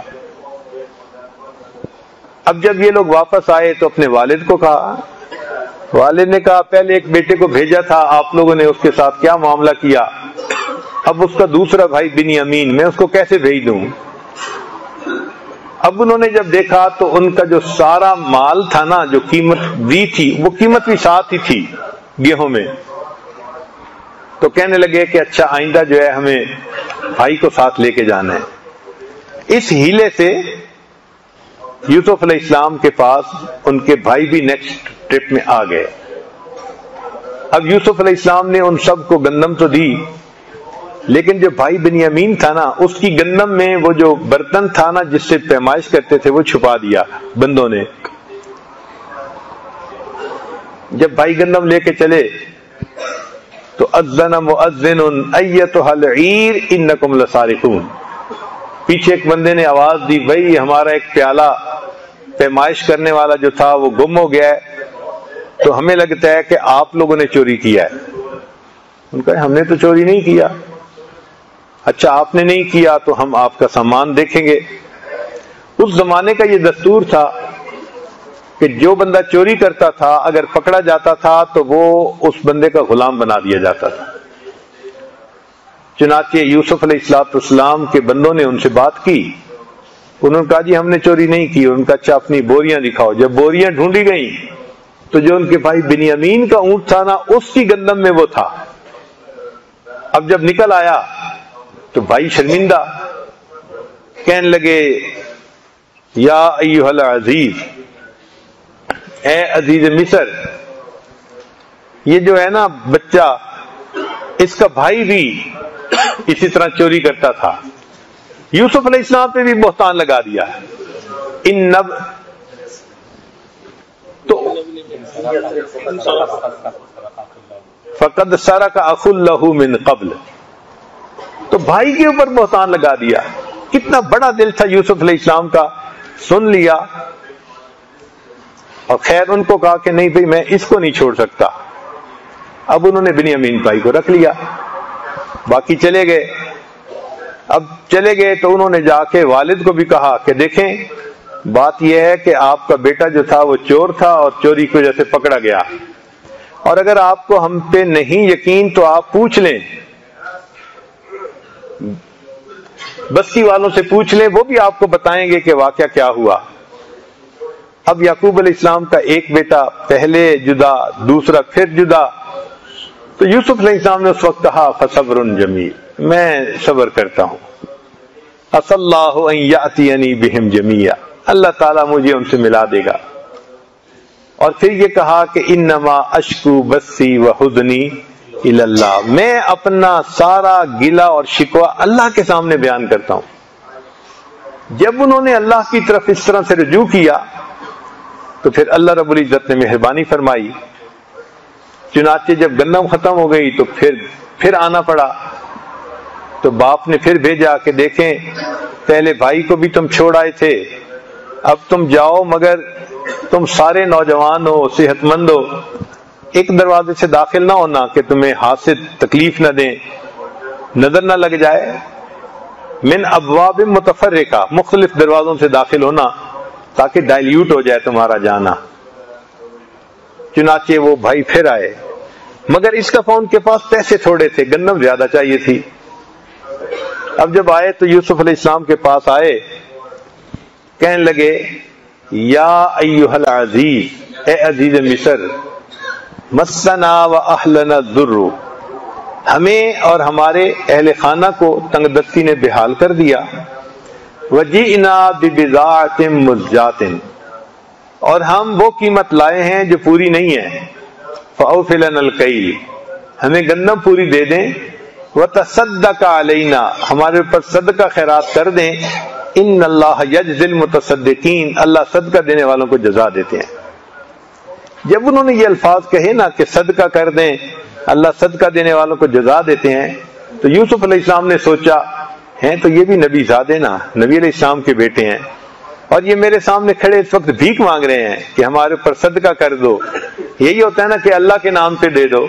اب جب یہ لوگ واپس آئے تو اپنے والد کو کہا، والد نے کہا پہلے ایک بیٹے کو بھیجا تھا آپ لوگوں نے اس کے ساتھ کیا معاملہ کیا، اب اس کا دوسرا بھائی بنیامین میں اس کو کیسے بھیج دوں؟ اب انہوں نے جب دیکھا تو ان کا جو سارا مال تھا نا جو قیمت دی تھی وہ قیمت بھی ساتھ ہی تھی گیہوں میں، تو کہنے لگے کہ اچھا آئندہ جو ہے ہمیں بھائی کو ساتھ لے کے جانا ہے۔ اس ہیلے سے یوسف علیہ السلام کے پاس ان کے بھائی بھی نیکسٹ ٹرپ میں آ گئے۔ اب یوسف علیہ السلام نے ان سب کو گندم تو دی، لیکن جو بھائی بنیامین تھا نا اس کی گندم میں وہ جو برتن تھا نا جس سے پیمائش کرتے تھے وہ چھپا دیا بندوں نے۔ جب بھائی گندم لے کے چلے تو اذن مؤذن ایتھا العیر انکم لسارقون، پیچھے ایک بندے نے آواز دی بھائی ہمارا ایک پیالہ پیمائش کرنے والا جو تھا وہ گم ہو گیا ہے، تو ہمیں لگتا ہے کہ آپ لوگوں نے چوری کیا ہے۔ ان کا ہم نے تو چوری نہیں کیا۔ اچھا آپ نے نہیں کیا تو ہم آپ کا سامان دیکھیں گے۔ اس زمانے کا یہ دستور تھا کہ جو بندہ چوری کرتا تھا اگر پکڑا جاتا تھا تو وہ اس بندے کا غلام بنا دیا جاتا تھا۔ چنانچہ یوسف علیہ السلام کے بندوں نے ان سے بات کی، انہوں نے کہا جی ہم نے چوری نہیں کی۔ ان کا اچھا اپنی بوریاں دکھاؤ۔ جب بوریاں ڈھونڈی گئیں تو جو ان کے بھائی بنیامین کا اونٹ تھا نا اس کی گندم میں وہ تھا۔ اب جب نکل آیا تو بھائی شرمندہ کہنے لگے یا ایھا العزیز، اے عزیز مصر، یہ جو ہے نا بچہ اس کا بھائی بھی اسی طرح چوری کرتا تھا۔ یوسف علیہ السلام پہ بھی بہتان لگا دیا۔ ان نب فقد سرق اخ له من قبل، تو بھائی کے اوپر بہتان لگا دیا. کتنا بڑا دل تھا یوسف علیہ السلام کا، سن لیا. اور خیر ان کو کہا کہ نہیں بھائی میں اس کو نہیں چھوڑ سکتا. اب انہوں نے بنیامین بھائی کو رکھ لیا، باقی چلے گئے. اب چلے گئے تو انہوں نے جا کے والد کو بھی کہا کہ دیکھیں بات یہ ہے کہ آپ کا بیٹا جو تھا وہ چور تھا اور چوری کی وجہ سے پکڑا گیا، اور اگر آپ کو ہم پہ نہیں یقین تو آپ پوچھ لیں، بستی والوں سے پوچھ لیں، وہ بھی آپ کو بتائیں گے کہ واقعہ کیا ہوا. اب یعقوب علیہ السلام کا ایک بیٹا پہلے جدا، دوسرا پھر جدا. تو یوسف علیہ السلام نے اس وقت کہا فصبر جمیل، میں صبر کرتا ہوں. عسى الله ان ياتيني بهم جميعا، اللہ تعالیٰ مجھے ان سے ملا دے گا. اور پھر یہ کہا کہ انما اشکو بثی وحزنی الی اللہ، میں اپنا سارا گلہ اور شکوہ اللہ کے سامنے بیان کرتا ہوں. جب انہوں نے اللہ کی طرف اس طرح سے رجوع کیا تو پھر اللہ رب العزت نے مہربانی فرمائی. چنانچہ جب گندم ختم ہو گئی تو پھر پھر آنا پڑا. تو باپ نے پھر بھیجا کہ دیکھیں پہلے بھائی کو بھی تم چھوڑ آئے تھے، اب تم جاؤ مگر تم سارے نوجوان ہو، صحت مند ہو، ایک دروازے سے داخل نہ ہونا کہ تمہیں ہاتھ سے تکلیف نہ دیں، نظر نہ لگ جائے. من ابواب متفرقہ، مختلف دروازوں سے داخل ہونا تاکہ ڈائلیوٹ ہو جائے تمہارا جانا. چنانچہ وہ بھائی پھر آئے، مگر اس دفعہ ان کے پاس پیسے تھوڑے تھے، گندم زیادہ چاہیے تھی. اب جب آئے تو یوسف علیہ السلام کے پاس آئے، کہنے لگے یا ایھا العزیز، اے عزیز مصر، مسنا و اہلنا الضر، ہمیں اور ہمارے اہل خانہ کو تنگ دستی نے بحال کر دیا. وجئنا ببضاعۃ مزجاۃ، اور ہم وہ قیمت لائے ہیں جو پوری نہیں ہے. فاوف لنا الکیل، ہمیں گندم پوری دے دیں. وتصدق علینا، ہمارے اوپر صدقہ خیرات کر دیں. ان اللہ یجزی المتصدقین، اللہ صدقہ دینے والوں کو جزا دیتے ہیں. جب انہوں نے یہ الفاظ کہے نا کہ صدقہ کر دیں، اللہ صدقہ دینے والوں کو جزا دیتے ہیں، تو یوسف علیہ السلام نے سوچا ہیں تو یہ بھی نبی زادے نا، نبی علیہ السلام کے بیٹے ہیں، اور یہ میرے سامنے کھڑے اس وقت بھیک مانگ رہے ہیں کہ ہمارے اوپر صدقہ کر دو. یہی ہوتا ہے نا کہ اللہ کے نام پہ دے دو.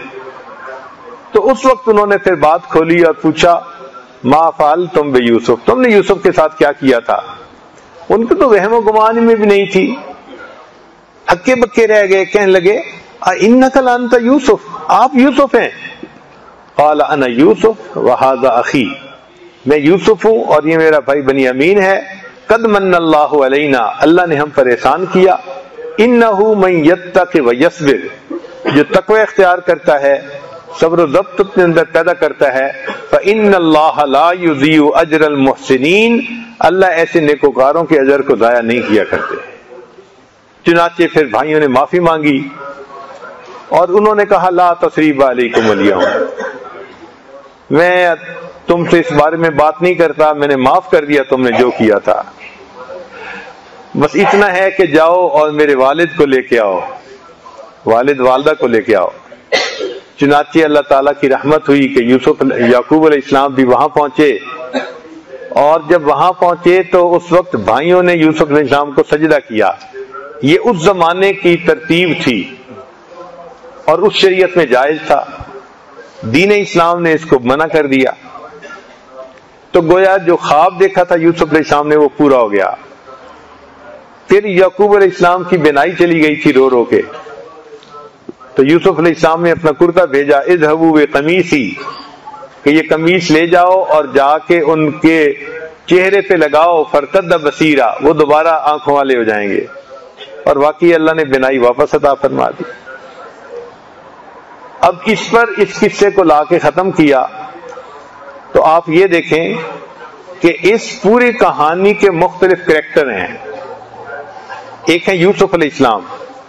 تو اس وقت انہوں نے پھر بات کھولی اور پوچھا ما فعلتم بیوسف، تم نے یوسف کے ساتھ کیا کیا تھا؟ ان کو تو وہم و گمان میں بھی نہیں تھی، ہکے بکے رہ گئے. کہنے لگے انک لانت یوسف، آپ یوسف ہیں؟ قال انا یوسف وہذا اخی، میں یوسف ہوں اور یہ میرا بھائی بنیامین ہے. قد من اللہ علینا، اللہ نے ہم پر احسان کیا. انہ من یتق ویصبر، جو تقوی اختیار کرتا ہے، صبر و ضبط اپنے اندر پیدا کرتا ہے. فإن اللہ لا یضیع اجر المحسنین، اللہ ایسے نیکوکاروں کے اجر کو ضائع نہیں کیا کرتے. چنانچہ پھر بھائیوں نے معافی مانگی اور انہوں نے کہا لا تثریب علیکم الیوم، میں تم سے اس بارے میں بات نہیں کرتا، میں نے معاف کر دیا تم نے جو کیا تھا. بس اتنا ہے کہ جاؤ اور میرے والد کو لے کے آؤ، والد والدہ کو لے کے آؤ. چنانچہ اللہ تعالیٰ کی رحمت ہوئی کہ یوسف یعقوب علیہ السلام بھی وہاں پہنچے، اور جب وہاں پہنچے تو اس وقت بھائیوں نے یوسف علیہ السلام کو سجدہ کیا. یہ اس زمانے کی ترتیب تھی اور اس شریعت میں جائز تھا. دین اسلام نے اس کو منع کر دیا. تو گویا جو خواب دیکھا تھا یوسف علیہ السلام نے وہ پورا ہو گیا. پھر یعقوب علیہ السلام کی بینائی چلی گئی تھی رو رو کے. تو یوسف علیہ السلام نے اپنا کرتا بھیجا، اذهبوا بقمیصی، کہ یہ قمیص لے جاؤ اور جا کے ان کے چہرے پہ لگاؤ. فرتد بصیرا، وہ دوبارہ آنکھوں والے ہو جائیں گے. اور واقعی اللہ نے بینائی واپس عطا فرما دی. اب اس پر اس قصے کو لا کے ختم کیا تو آپ یہ دیکھیں کہ اس پوری کہانی کے مختلف کریکٹر ہیں. ایک ہے یوسف علیہ السلام،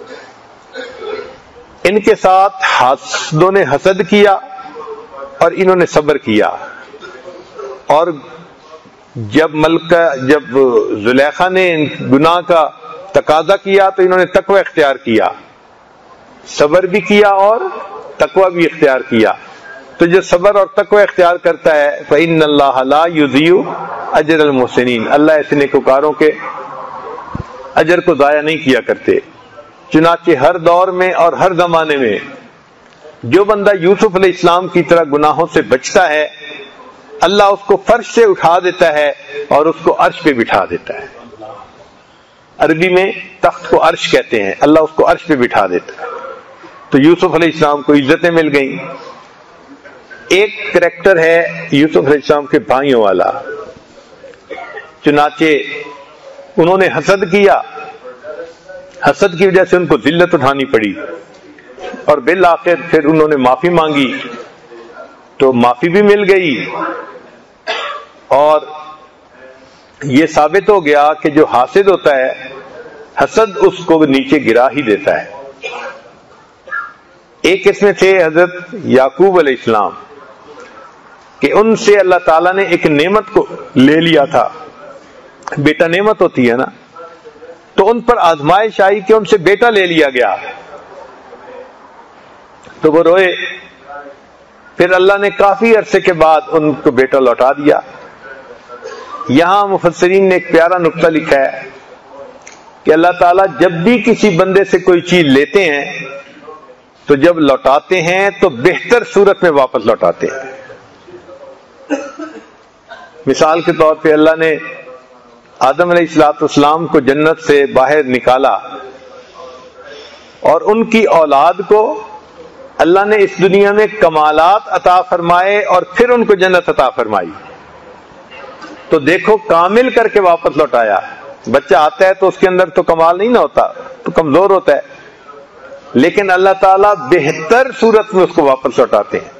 ان کے ساتھ حاسدوں نے حسد کیا اور انہوں نے صبر کیا. اور جب ملکہ جب زلیخا نے گناہ کا تقاضا کیا تو انہوں نے تقوی اختیار کیا. صبر بھی کیا اور تقوی بھی اختیار کیا. تو جو صبر اور تقوی اختیار کرتا ہے فإن اللہ لا یضیع اجر المحسنین، اللہ ایسے نیکوکاروں کے اجر کو ضائع نہیں کیا کرتے. چنانچہ ہر دور میں اور ہر زمانے میں جو بندہ یوسف علیہ السلام کی طرح گناہوں سے بچتا ہے، اللہ اس کو فرش سے اٹھا دیتا ہے اور اس کو عرش پہ بٹھا دیتا ہے. عربی میں تخت کو عرش کہتے ہیں، اللہ اس کو عرش پہ بٹھا دیتا ہے. تو یوسف علیہ السلام کو عزتیں مل گئیں. ایک کریکٹر ہے یوسف علیہ السلام کے بھائیوں والا، چنانچہ انہوں نے حسد کیا، حسد کی وجہ سے ان کو ذلت اٹھانی پڑی، اور بالآخر پھر انہوں نے معافی مانگی تو معافی بھی مل گئی، اور یہ ثابت ہو گیا کہ جو حاسد ہوتا ہے حسد اس کو نیچے گرا ہی دیتا ہے. ایک اس میں تھے حضرت یعقوب علیہ السلام کہ ان سے اللہ تعالیٰ نے ایک نعمت کو لے لیا تھا. بیٹا نعمت ہوتی ہے نا، تو ان پر آزمائش آئی کہ ان سے بیٹا لے لیا گیا تو وہ روئے. پھر اللہ نے کافی عرصے کے بعد ان کو بیٹا لوٹا دیا. یہاں مفسرین نے ایک پیارا نقطہ لکھا ہے کہ اللہ تعالیٰ جب بھی کسی بندے سے کوئی چیز لیتے ہیں تو جب لوٹاتے ہیں تو بہتر صورت میں واپس لوٹاتے ہیں. مثال کے طور پہ اللہ نے آدم علیہ الصلوۃ والسلام کو جنت سے باہر نکالا اور ان کی اولاد کو اللہ نے اس دنیا میں کمالات عطا فرمائے اور پھر ان کو جنت عطا فرمائی. تو دیکھو کامل کر کے واپس لوٹایا. بچہ آتا ہے تو اس کے اندر تو کمال نہیں نہ ہوتا، تو کمزور ہوتا ہے، لیکن اللہ تعالیٰ بہتر صورت میں اس کو واپس لوٹاتے ہیں.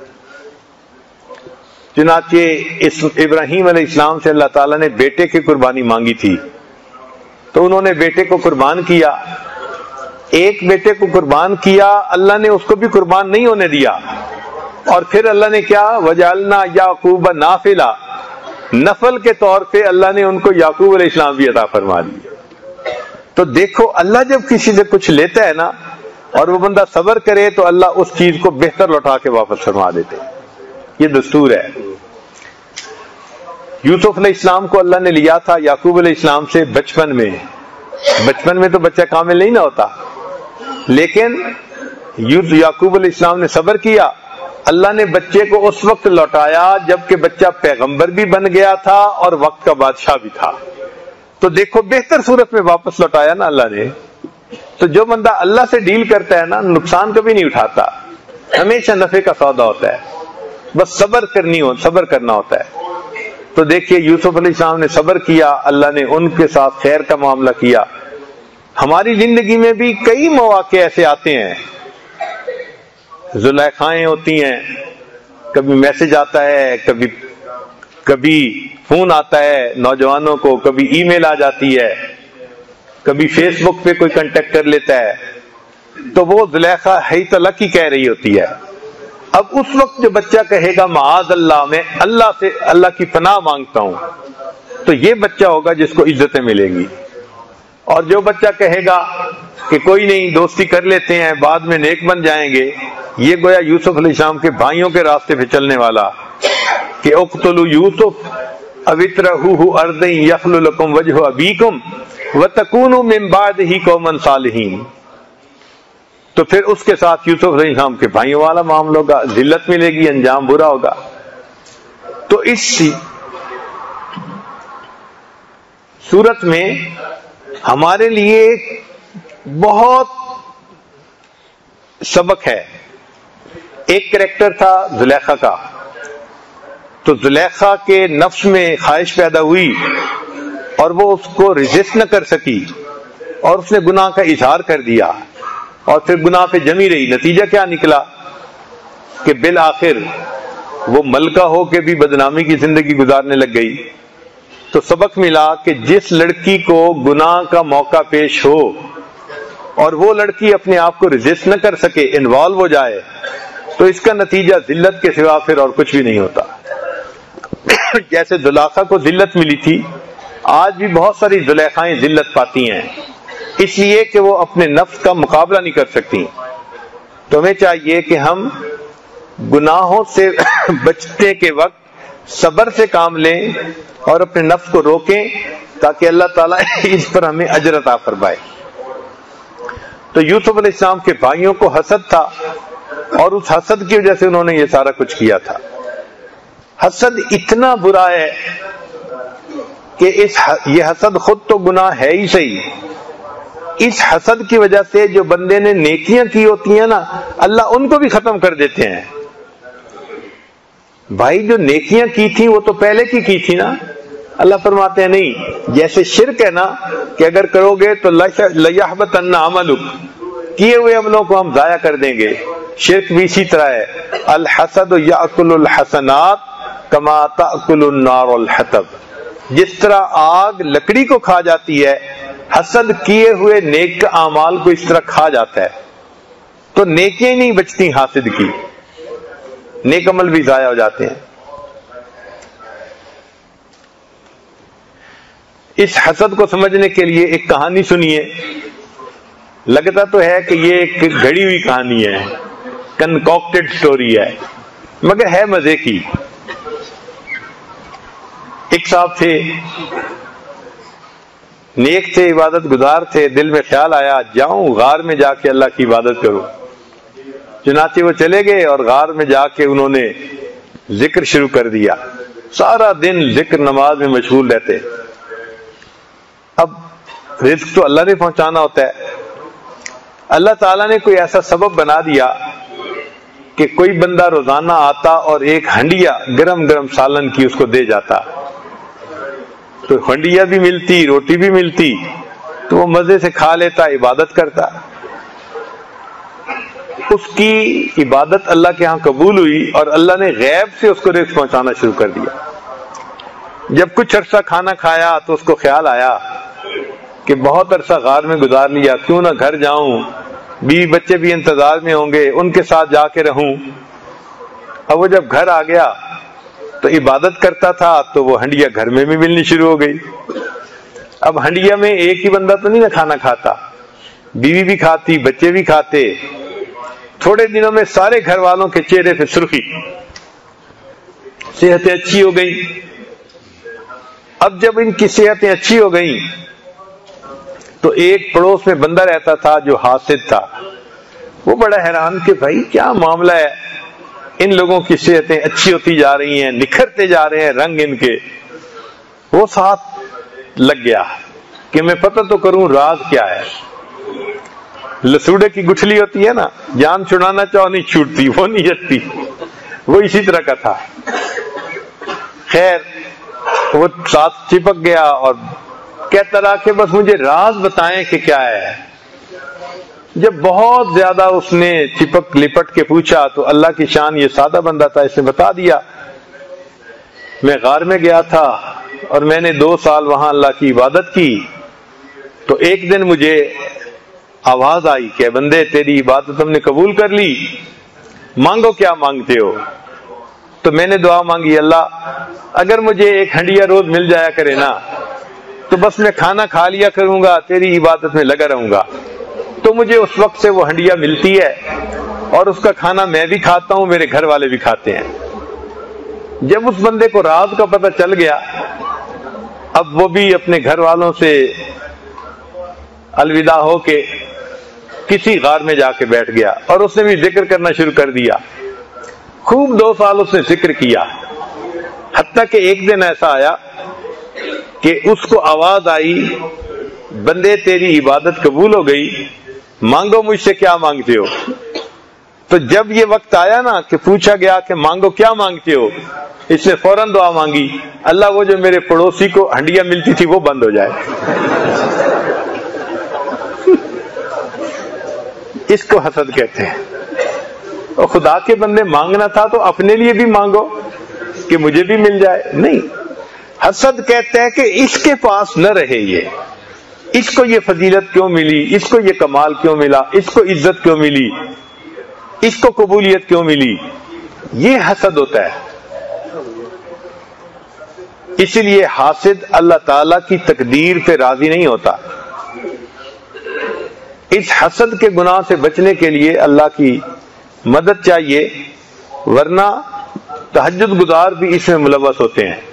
چنانچہ اس ابراہیم علیہ السلام سے اللہ تعالیٰ نے بیٹے کی قربانی مانگی تھی تو انہوں نے بیٹے کو قربان کیا. ایک بیٹے کو قربان کیا، اللہ نے اس کو بھی قربان نہیں ہونے دیا، اور پھر اللہ نے کیا وجعلنا یعقوب نافلہ، نفل کے طور پہ اللہ نے ان کو یعقوب علیہ السلام بھی عطا فرما دیا. تو دیکھو اللہ جب کسی سے کچھ لیتا ہے نا اور وہ بندہ صبر کرے تو اللہ اس چیز کو بہتر لوٹا کے واپس فرما دیتے. یہ دستور ہے. یوسف علیہ السلام کو اللہ نے لیا تھا یعقوب علیہ السلام سے بچپن میں. بچپن میں تو بچہ کامل نہیں نہ ہوتا، لیکن یعقوب علیہ السلام نے صبر کیا. اللہ نے بچے کو اس وقت لوٹایا جبکہ بچہ پیغمبر بھی بن گیا تھا اور وقت کا بادشاہ بھی تھا. تو دیکھو بہتر صورت میں واپس لوٹایا نا اللہ نے. تو جو بندہ اللہ سے ڈیل کرتا ہے نا نقصان کبھی نہیں اٹھاتا، ہمیشہ نفع کا سودا ہوتا ہے. بس صبر کرنی ہو صبر کرنا ہوتا ہے. تو دیکھیے یوسف علیہ السلام نے صبر کیا، اللہ نے ان کے ساتھ خیر کا معاملہ کیا. ہماری زندگی میں بھی کئی مواقع ایسے آتے ہیں، زلیخائیں ہوتی ہیں، کبھی میسج آتا ہے، کبھی کبھی فون آتا ہے نوجوانوں کو، کبھی ای میل آ جاتی ہے، کبھی فیس بک پہ کوئی کنٹیکٹ کر لیتا ہے. تو وہ زلیخا ہے تو اللہ کی کہہ رہی ہوتی ہے. اب اس وقت جو بچہ کہے گا معاذ اللہ، میں اللہ سے اللہ کی پناہ مانگتا ہوں، تو یہ بچہ ہوگا جس کو عزتیں ملیں گی. اور جو بچہ کہے گا کہ کوئی نہیں دوستی کر لیتے ہیں بعد میں نیک بن جائیں گے، یہ گویا یوسف علیہ السلام کے بھائیوں کے راستے پہ چلنے والا کہ اقتلوا یوسف او اطرحوہ ارضا یخل لکم وجہ ابیکم وتکونوا من بعدہ قوما صالحین. تو پھر اس کے ساتھ یوسف علیہ السلام کے بھائیوں والا معاملہ ہوگا، ذلت ملے گی، انجام برا ہوگا. تو اس صورت میں ہمارے لیے بہت سبق ہے. ایک کریکٹر تھا زلیخا کا، تو زلیخا کے نفس میں خواہش پیدا ہوئی اور وہ اس کو ریزسٹ نہ کر سکی اور اس نے گناہ کا اظہار کر دیا اور پھر گناہ پہ جمی رہی. نتیجہ کیا نکلا کہ بالآخر وہ ملکہ ہو کے بھی بدنامی کی زندگی گزارنے لگ گئی. تو سبق ملا کہ جس لڑکی کو گناہ کا موقع پیش ہو اور وہ لڑکی اپنے آپ کو ریزسٹ نہ کر سکے، انوالو ہو جائے، تو اس کا نتیجہ ذلت کے سوا پھر اور کچھ بھی نہیں ہوتا. جیسے زلیخا کو ذلت ملی تھی، آج بھی بہت ساری زلیخائیں ذلت پاتی ہیں، اس لیے کہ وہ اپنے نفس کا مقابلہ نہیں کر سکتی. تو ہمیں چاہیے کہ ہم گناہوں سے بچنے کے وقت صبر سے کام لیں اور اپنے نفس کو روکیں تاکہ اللہ تعالیٰ اس پر ہمیں اجر عطا فرمائے۔ تو یوسف علیہ السلام کے بھائیوں کو حسد تھا اور اس حسد کی وجہ سے انہوں نے یہ سارا کچھ کیا تھا۔ حسد اتنا برا ہے کہ اس یہ حسد خود تو گناہ ہے ہی صحیح، اس حسد کی وجہ سے جو بندے نے نیکیاں کی ہوتی ہیں نا، اللہ ان کو بھی ختم کر دیتے ہیں۔ بھائی جو نیکیاں کی تھیں وہ تو پہلے کی کی تھی نا، اللہ فرماتے ہیں نہیں، جیسے شرک ہے نا کہ اگر کرو گے تو لَيَحْبَطَنَّ عَمَلُكَ، کیے ہوئے عملوں کو ہم ضائع کر دیں گے، شرک بھی اسی طرح ہے۔ الحسد یأکل الحسنات کما تأکل النار الحطب، جس طرح آگ لکڑی کو کھا جاتی ہے، حسد کیے ہوئے نیک اعمال کو اس طرح کھا جاتا ہے۔ تو نیکیاں نہیں بچتی حاسد کی، نیک عمل بھی ضائع ہو جاتے ہیں۔ اس حسد کو سمجھنے کے لیے ایک کہانی سنیے، لگتا تو ہے کہ یہ ایک گھڑی ہوئی کہانی ہے، کنکوکٹڈ سٹوری ہے، مگر ہے مزے کی۔ ایک صاحب تھے، نیک تھے، عبادت گزار تھے، دل میں خیال آیا جاؤں غار میں جا کے اللہ کی عبادت کروں۔ چنانچہ وہ چلے گئے اور غار میں جا کے انہوں نے ذکر شروع کر دیا، سارا دن ذکر نماز میں مشغول رہتے۔ اب رزق تو اللہ نے پہنچانا ہوتا ہے، اللہ تعالیٰ نے کوئی ایسا سبب بنا دیا کہ کوئی بندہ روزانہ آتا اور ایک ہنڈیا گرم گرم سالن کی اس کو دے جاتا، تو ہنڈیا بھی ملتی، روٹی بھی ملتی، تو وہ مزے سے کھا لیتا، عبادت کرتا۔ اس کی عبادت اللہ کے ہاں قبول ہوئی اور اللہ نے غیب سے اس کو رزق پہنچانا شروع کر دیا۔ جب کچھ عرصہ کھانا کھایا تو اس کو خیال آیا کہ بہت عرصہ غار میں گزار لیا، کیوں نہ گھر جاؤں، بیوی بچے بھی انتظار میں ہوں گے، ان کے ساتھ جا کے رہوں۔ اب وہ جب گھر آ گیا تو عبادت کرتا تھا تو وہ ہنڈیا گھر میں بھی ملنی شروع ہو گئی۔ اب ہنڈیا میں ایک ہی بندہ تو نہیں نہ کھانا کھاتا، بیوی بھی کھاتی، بچے بھی کھاتے۔ تھوڑے دنوں میں سارے گھر والوں کے چہرے پہ سرخی، صحتیں اچھی ہو گئی۔ اب جب ان کی صحتیں اچھی ہو گئیں تو ایک پڑوس میں بندہ رہتا تھا جو حاسد تھا، وہ بڑا حیران کہ بھائی کیا معاملہ ہے، ان لوگوں کی صحتیں اچھی ہوتی جا رہی ہیں، نکھرتے جا رہے ہیں رنگ ان کے۔ وہ ساتھ لگ گیا کہ میں پتہ تو کروں راز کیا ہے۔ لسوڑے کی گٹھلی ہوتی ہے نا، جان چھڑانا چاہو نہیں چھوٹتی، وہ نہیں ہٹتی، وہ اسی طرح کا تھا۔ خیر وہ ساتھ چپک گیا اور کہتا رہا کہ بس مجھے راز بتائیں کہ کیا ہے۔ جب بہت زیادہ اس نے چپک لپٹ کے پوچھا تو اللہ کی شان، یہ سادہ بندہ تھا، اس نے بتا دیا، میں غار میں گیا تھا اور میں نے دو سال وہاں اللہ کی عبادت کی، تو ایک دن مجھے آواز آئی کہ بندے تیری عبادت ہم نے قبول کر لی، مانگو کیا مانگتے ہو؟ تو میں نے دعا مانگی، اللہ اگر مجھے ایک ہنڈیا روز مل جایا کرے نا تو بس میں کھانا کھا لیا کروں گا، تیری عبادت میں لگا رہوں گا۔ تو مجھے اس وقت سے وہ ہنڈیا ملتی ہے اور اس کا کھانا میں بھی کھاتا ہوں، میرے گھر والے بھی کھاتے ہیں۔ جب اس بندے کو راز کا پتہ چل گیا، اب وہ بھی اپنے گھر والوں سے الوداع ہو کے کسی غار میں جا کے بیٹھ گیا اور اس نے بھی ذکر کرنا شروع کر دیا۔ خوب دو سال اس نے ذکر کیا، حتیٰ کہ ایک دن ایسا آیا کہ اس کو آواز آئی، بندے تیری عبادت قبول ہو گئی، مانگو مجھ سے کیا مانگتے ہو؟ تو جب یہ وقت آیا نا کہ پوچھا گیا کہ مانگو کیا مانگتے ہو، اس نے فوراً دعا مانگی، اللہ وہ جو میرے پڑوسی کو ہنڈیا ملتی تھی وہ بند ہو جائے۔ اس کو حسد کہتے ہیں۔ اور خدا کے بندے مانگنا تھا تو اپنے لیے بھی مانگو کہ مجھے بھی مل جائے، نہیں۔ حسد کہتے ہیں کہ اس کے پاس نہ رہے، یہ اس کو یہ فضیلت کیوں ملی، اس کو یہ کمال کیوں ملا، اس کو عزت کیوں ملی، اس کو قبولیت کیوں ملی، یہ حسد ہوتا ہے۔ اسی لیے حاسد اللہ تعالی کی تقدیر پہ راضی نہیں ہوتا۔ اس حسد کے گناہ سے بچنے کے لیے اللہ کی مدد چاہیے، ورنہ تہجد گزار بھی اس میں ملوث ہوتے ہیں۔